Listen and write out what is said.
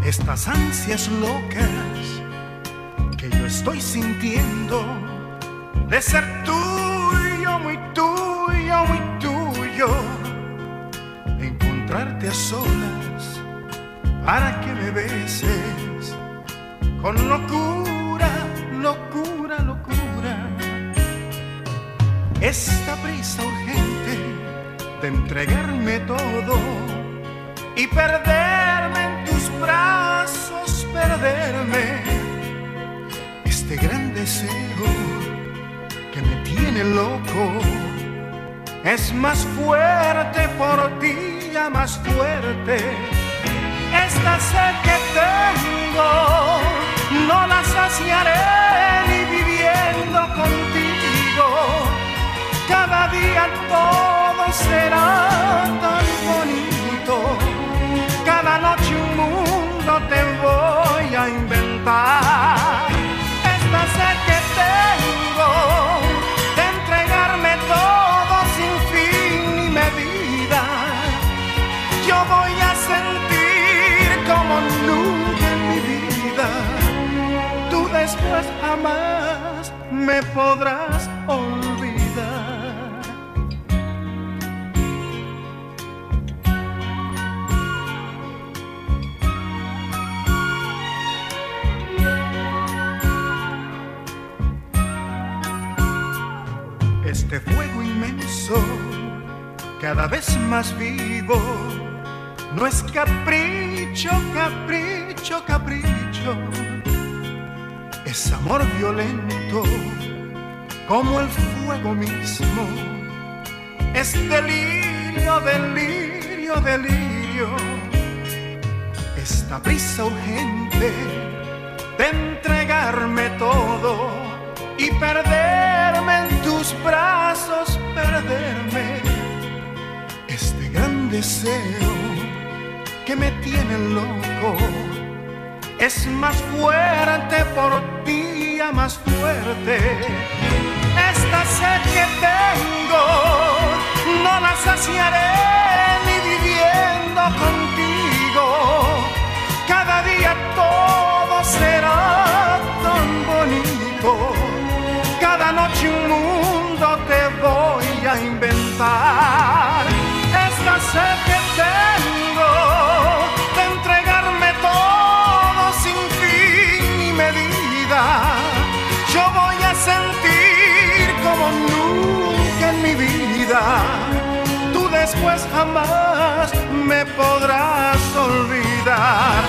estas ansias locas que yo estoy sintiendo de ser tuyo, muy tuyo, muy tuyo, de encontrarte a solas para que me beses con locura, locura, locura. Esta prisa urgente de entregarme todo y perderme en tus brazos, perderme. Este gran deseo que me tiene loco es más fuerte por ti, ya más fuerte. Esta sed que tengo no la saciaré ni viviendo contigo. Cada día todo será tan bonito. Cada noche un mundo te voy a inventar. Esta sed que tengo de entregarme todo sin fin ni medida, yo voy a sentir como nunca en mi vida. Tú después jamás me podrás olvidar. Este fuego inmenso, cada vez más vivo, no es capricho, capricho, capricho. Es amor violento, como el fuego mismo. Es delirio, delirio, delirio. Esta prisa urgente de entregarme todo y perderme en tus brazos, perderme. Este gran deseo que me tiene loco es más fuerte por ti, ya más fuerte. Esta sed que tengo no la saciaré ni viviendo contigo. Cada día todo será tan bonito. Cada noche un mundo te voy a inventar. Esta sed que tengo de entregarme todo sin fin ni medida, yo voy a sentir como nunca en mi vida. Tú después jamás me podrás olvidar.